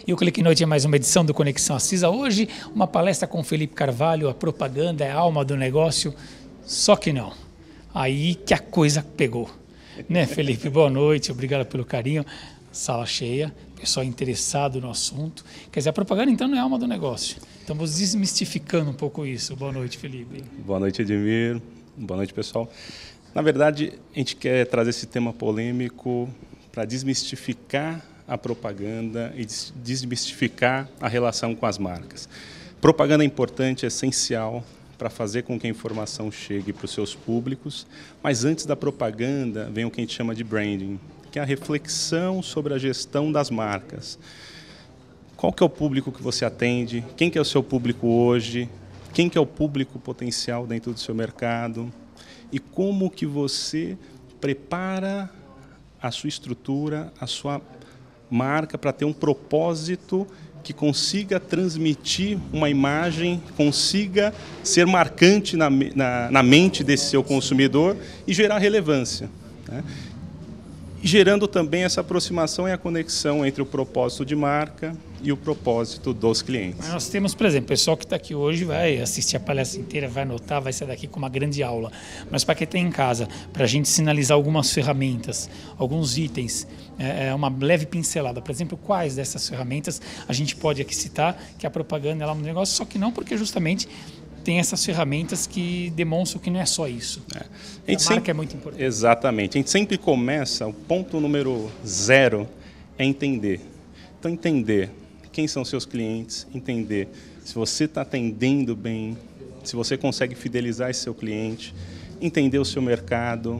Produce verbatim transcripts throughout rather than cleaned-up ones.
E o Clique Noite é mais uma edição do Conexão Acisa. Hoje, uma palestra com Felipe Carvalho, a propaganda é a alma do negócio, só que não. Aí que a coisa pegou. Né, Felipe? Boa noite, obrigado pelo carinho. Sala cheia, pessoal interessado no assunto. Quer dizer, a propaganda então não é a alma do negócio. Estamos desmistificando um pouco isso. Boa noite, Felipe. Boa noite, Edmir. Boa noite, pessoal. Na verdade, a gente quer trazer esse tema polêmico para desmistificar a propaganda e desmistificar a relação com as marcas. Propaganda é importante, é essencial para fazer com que a informação chegue para os seus públicos, mas antes da propaganda vem o que a gente chama de branding, que é a reflexão sobre a gestão das marcas. Qual que é o público que você atende? Quem que é o seu público hoje? Quem que é o público potencial dentro do seu mercado? E como que você prepara a sua estrutura, a sua marca para ter um propósito que consiga transmitir uma imagem, consiga ser marcante na, na, na mente desse seu consumidor e gerar relevância, né? Gerando também essa aproximação e a conexão entre o propósito de marca e o propósito dos clientes. Mas nós temos, por exemplo, o pessoal que está aqui hoje vai assistir a palestra inteira, vai anotar, vai sair daqui com uma grande aula. Mas para quem está em casa, para a gente sinalizar algumas ferramentas, alguns itens, é uma leve pincelada. Por exemplo, quais dessas ferramentas a gente pode aqui citar que a propaganda é lá no negócio, só que não porque justamente tem essas ferramentas que demonstram que não é só isso. É. A, a marca sempre, é muito importante. Exatamente. A gente sempre começa, o ponto número zero é entender. Então, entender quem são seus clientes, entender se você está atendendo bem, se você consegue fidelizar esse seu cliente, entender o seu mercado,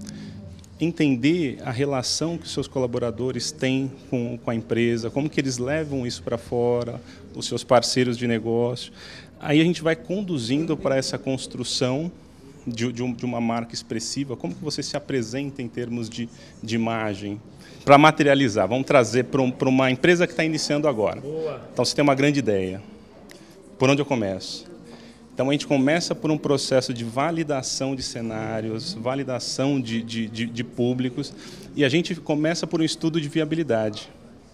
entender a relação que os seus colaboradores têm com, com a empresa, como que eles levam isso para fora, os seus parceiros de negócio. Aí a gente vai conduzindo para essa construção de, de, um, de uma marca expressiva, como que você se apresenta em termos de, de imagem, para materializar. Vamos trazer para um, para uma empresa que está iniciando agora. Boa. Então você tem uma grande ideia. Por onde eu começo? Então a gente começa por um processo de validação de cenários, validação de, de, de, de públicos, e a gente começa por um estudo de viabilidade.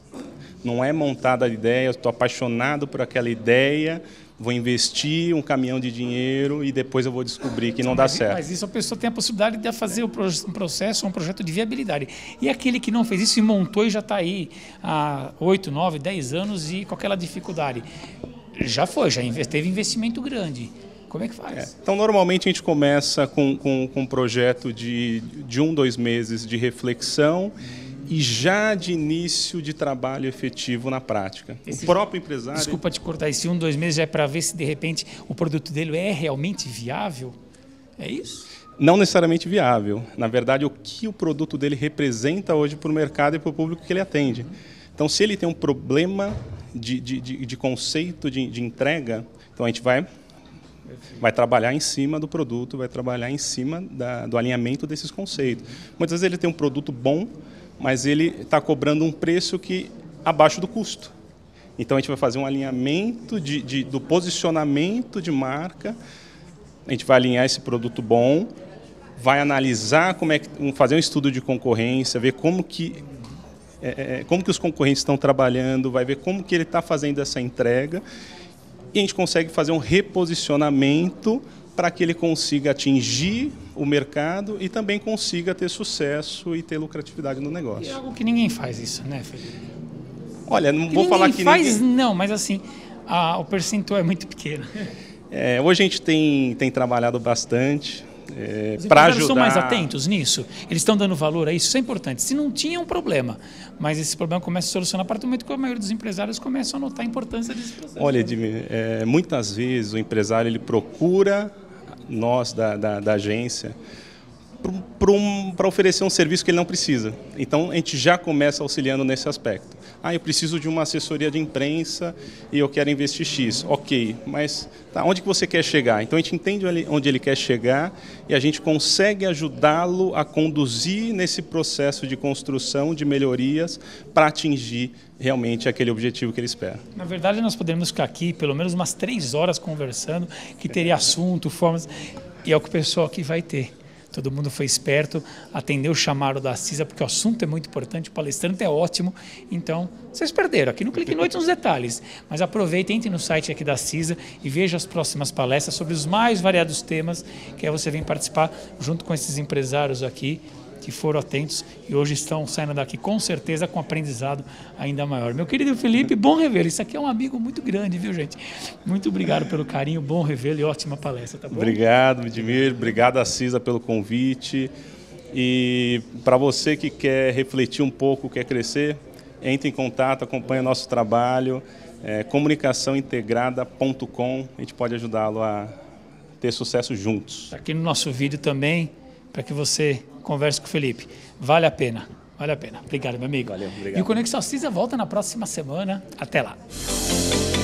Não é montada a ideia, eu estou apaixonado por aquela ideia, vou investir um caminhão de dinheiro e depois eu vou descobrir que não dá certo. Mas isso a pessoa tem a possibilidade de fazer um processo, um projeto de viabilidade. E aquele que não fez isso e montou e já está aí há oito, nove, dez anos e com aquela dificuldade. Já foi, já teve investimento grande. Como é que faz? É, então, normalmente a gente começa com, com, com um projeto de, de um, dois meses de reflexão e já de início de trabalho efetivo na prática. Esse, o próprio empresário... Desculpa te cortar, esse um, dois meses já é para ver se de repente o produto dele é realmente viável? É isso? Não necessariamente viável. Na verdade, o que o produto dele representa hoje para o mercado e para o público que ele atende. Então, se ele tem um problema de, de, de, de conceito de, de entrega, então a gente vai, vai trabalhar em cima do produto, vai trabalhar em cima da, do alinhamento desses conceitos. Muitas vezes ele tem um produto bom, mas ele está cobrando um preço que abaixo do custo. Então a gente vai fazer um alinhamento de, de, do posicionamento de marca, a gente vai alinhar esse produto bom, vai analisar como é que, fazer um estudo de concorrência, ver como que, é, como que os concorrentes estão trabalhando, vai ver como que ele está fazendo essa entrega e a gente consegue fazer um reposicionamento para que ele consiga atingir o mercado e também consiga ter sucesso e ter lucratividade no negócio. É algo que ninguém faz isso, né, Felipe? Olha, não que vou falar que faz, ninguém... não, mas assim, a, o percentual é muito pequeno. É, hoje a gente tem, tem trabalhado bastante é, Os para empresários ajudar... são mais atentos nisso? Eles estão dando valor a isso? Isso é importante. Se não tinha, é um problema. Mas esse problema começa a solucionar a partir do momento que a maioria dos empresários começam a notar a importância desse processo. Olha, Edmir, é, muitas vezes o empresário ele procura nós da, da, da agência para um, oferecer um serviço que ele não precisa. Então, a gente já começa auxiliando nesse aspecto. Ah, eu preciso de uma assessoria de imprensa e eu quero investir X. Ok, mas tá, onde que você quer chegar? Então, a gente entende onde ele quer chegar e a gente consegue ajudá-lo a conduzir nesse processo de construção, de melhorias, para atingir realmente aquele objetivo que ele espera. Na verdade, nós poderíamos ficar aqui pelo menos umas três horas conversando, que teria assunto, formas, e é o que o pessoal aqui vai ter. todo mundo foi esperto, atendeu o chamado da CISA, porque o assunto é muito importante, o palestrante é ótimo, então vocês perderam, aqui no Clique Noite uns detalhes, mas aproveitem, entre no site aqui da CISA e veja as próximas palestras sobre os mais variados temas, que aí você vem participar junto com esses empresários aqui, que foram atentos e hoje estão saindo daqui com certeza com um aprendizado ainda maior. Meu querido Felipe, bom revê-lo. Isso aqui é um amigo muito grande, viu, gente? Muito obrigado pelo carinho, bom revê-lo e ótima palestra, tá bom? Obrigado, Vidimir. Obrigado a CISA pelo convite. E para você que quer refletir um pouco, quer crescer, entre em contato, acompanhe o nosso trabalho, é, comunicação integrada ponto com. A gente pode ajudá-lo a ter sucesso juntos. Tá aqui no nosso vídeo também, para que você converse com o Felipe. Vale a pena, vale a pena. Obrigado, meu amigo. Valeu, obrigado. E o Conexão CISA volta na próxima semana. Até lá.